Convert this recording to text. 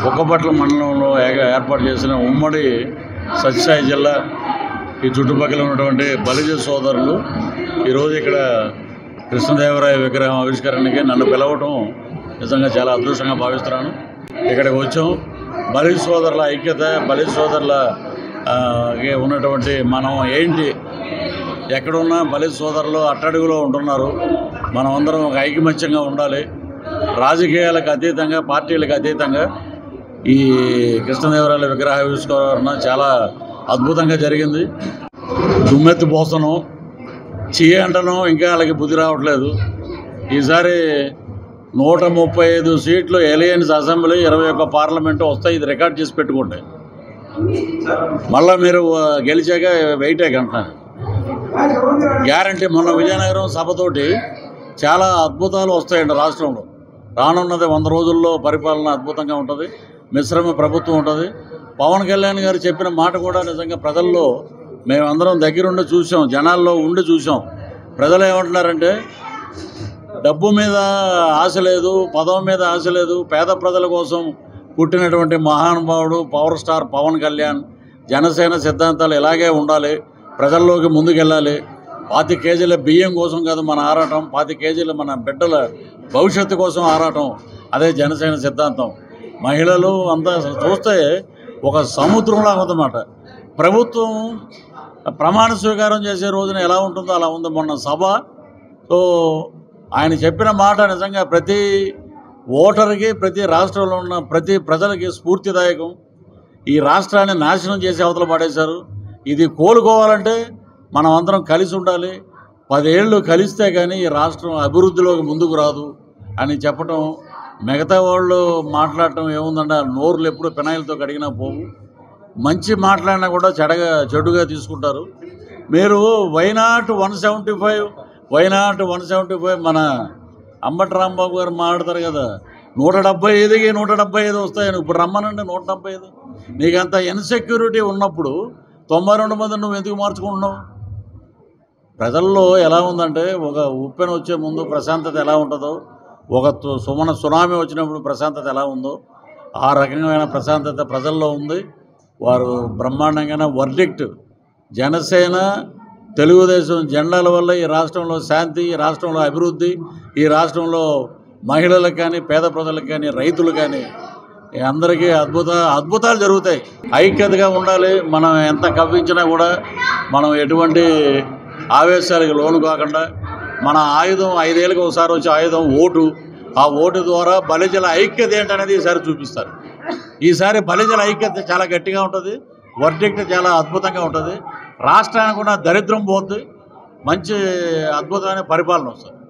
బుక్కపట్ల మండలంలో ఏర్పాటు చేసిన ఉమ్మడి సత్యసాయి జిల్లా ఈ చుట్టుపక్కల ఉన్నటువంటి బలిజ సోదరులు ఈరోజు ఇక్కడ కృష్ణదేవరాయ విగ్రహం ఆవిష్కరణకి నన్ను పిలవటం నిజంగా చాలా అదృష్టంగా భావిస్తున్నాను. ఇక్కడికి వచ్చాం. బలిజ సోదరుల ఐక్యత, బలిజ సోదరుల ఉన్నటువంటి మనం ఏంటి, ఎక్కడున్నా బలిజ సోదరులు అట్టడుగులో ఉంటున్నారు. మనం అందరం ఒక ఐకమత్యంగా ఉండాలి. రాజకీయాలకు అతీతంగా, పార్టీలకు అతీతంగా ఈ కృష్ణదేవరాయల విగ్రహ ఆవిష్కరణ చాలా అద్భుతంగా జరిగింది. దుమ్మెత్తి పోసనం అంటను ఇంకా వాళ్ళకి బుద్ధి రావట్లేదు. ఈసారి 135 సీట్లు ఎలియన్స్ అసెంబ్లీ, 21 పార్లమెంటు వస్తాయి. ఇది రికార్డ్ చేసి పెట్టుకుంటే మళ్ళీ మీరు గెలిచాక వెయిటే అంటున్నారు. గ్యారంటీ మొన్న విజయనగరం సభతోటి చాలా అద్భుతాలు వస్తాయండి రాష్ట్రంలో. రానున్నది 100 రోజుల్లో పరిపాలన అద్భుతంగా ఉంటుంది. మిశ్రమ ప్రభుత్వం ఉంటుంది. పవన్ కళ్యాణ్ గారు చెప్పిన మాట కూడా నిజంగా ప్రజల్లో మేమందరం దగ్గరుండి చూసాం, జనాల్లో ఉండి చూసాం. ప్రజలు ఏమంటున్నారంటే డబ్బు మీద ఆశ లేదు, పదం మీద ఆశ లేదు, పేద ప్రజల కోసం పుట్టినటువంటి మహానుభావుడు పవర్ స్టార్ పవన్ కళ్యాణ్. జనసేన సిద్ధాంతాలు ఇలాగే ఉండాలి, ప్రజల్లోకి ముందుకెళ్ళాలి. 25 కేజీల బియ్యం కోసం కాదు మన ఆరాటం, 25 కేజీల మన బిడ్డల భవిష్యత్తు కోసం ఆరాటం. అదే జనసేన సిద్ధాంతం. మహిళలు అంతా చూస్తే ఒక సముద్రంలా ఉందన్నమాట. ప్రభుత్వం ప్రమాణ స్వీకారం చేసే రోజున ఎలా ఉంటుందో అలా ఉంది మొన్న సభ. సో ఆయన చెప్పిన మాట నిజంగా ప్రతి ఓటర్కి, ప్రతి రాష్ట్రంలో ఉన్న ప్రతి ప్రజలకి స్ఫూర్తిదాయకం. ఈ రాష్ట్రాన్ని నాశనం చేసి అవతల పడేశారు. ఇది కోలుకోవాలంటే మనం అందరం కలిసి ఉండాలి. 10 ఏళ్ళు కలిస్తే కానీ ఈ రాష్ట్రం అభివృద్ధిలోకి ముందుకు రాదు అని చెప్పటం. మిగతా వాళ్ళు మాట్లాడటం ఏముందంటే నోరులు ఎప్పుడు పెనాయిలతో కడిగినా పోవు. మంచి మాట్లాడినా కూడా చెడుగా తీసుకుంటారు. మీరు వైనాట్ 175 మన అంబటి రాంబాబు గారు మాట్లాడతారు కదా, 175కి 175 వస్తాయని. ఇప్పుడు రమ్మనండి 175. నీకంత ఇన్సెక్యూరిటీ ఉన్నప్పుడు 92 మంది నువ్వు ఎందుకు మార్చుకుంటున్నావు? ప్రజల్లో ఎలా ఉందంటే ఒక ఉప్పెన వచ్చే ముందు ప్రశాంతత ఎలా ఉంటుందో, ఒక సునామీ వచ్చినప్పుడు ప్రశాంతత ఎలా ఉందో ఆ రకమైన ప్రశాంతత ప్రజల్లో ఉంది. వారు బ్రహ్మాండంగా వర్డిక్ట్. జనసేన, తెలుగుదేశం జెండాల వల్ల ఈ రాష్ట్రంలో శాంతి, ఈ రాష్ట్రంలో అభివృద్ధి, ఈ రాష్ట్రంలో మహిళలకు కానీ, పేద ప్రజలకు కానీ, రైతులు కానీ అందరికీ అద్భుతాలు జరుగుతాయి. ఐక్యతగా ఉండాలి. మనం ఎంత కవ్వించినా కూడా మనం ఎటువంటి ఆవేశాలకు లోను కాకుండా మన ఆయుధం 5 ఏళ్ళకి ఒకసారి వచ్చే ఆయుధం ఓటు. ఆ ఓటు ద్వారా బలిజల ఐక్యత ఏంటనేది ఈసారి చూపిస్తారు. ఈసారి బలిజల ఐక్యత చాలా గట్టిగా ఉంటుంది. వర్డిక్ట్ చాలా అద్భుతంగా ఉంటుంది. రాష్ట్రానికి కూడా దరిద్రం పోతుంది. మంచి అద్భుతమైన పరిపాలన వస్తుంది.